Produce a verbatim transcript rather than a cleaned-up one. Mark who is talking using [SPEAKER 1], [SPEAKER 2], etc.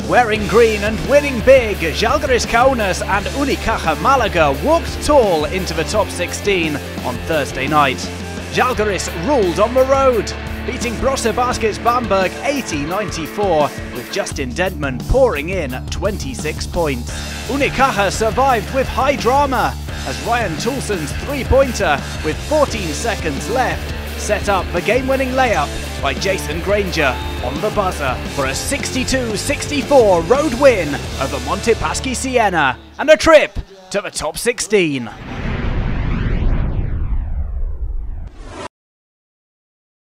[SPEAKER 1] Wearing green and winning big, Zalgiris Kaunas and Unicaja Malaga walked tall into the top sixteen on Thursday night. Zalgiris ruled on the road, beating Brose Baskets Bamberg eighty ninety-four, with Justin Dedman pouring in twenty-six points. Unicaja survived with high drama, as Ryan Toulson's three-pointer with fourteen seconds left set up the game-winning layup by Jason Granger on the buzzer for a sixty-two sixty-four road win over Montepaschi Siena and a trip to the top sixteen.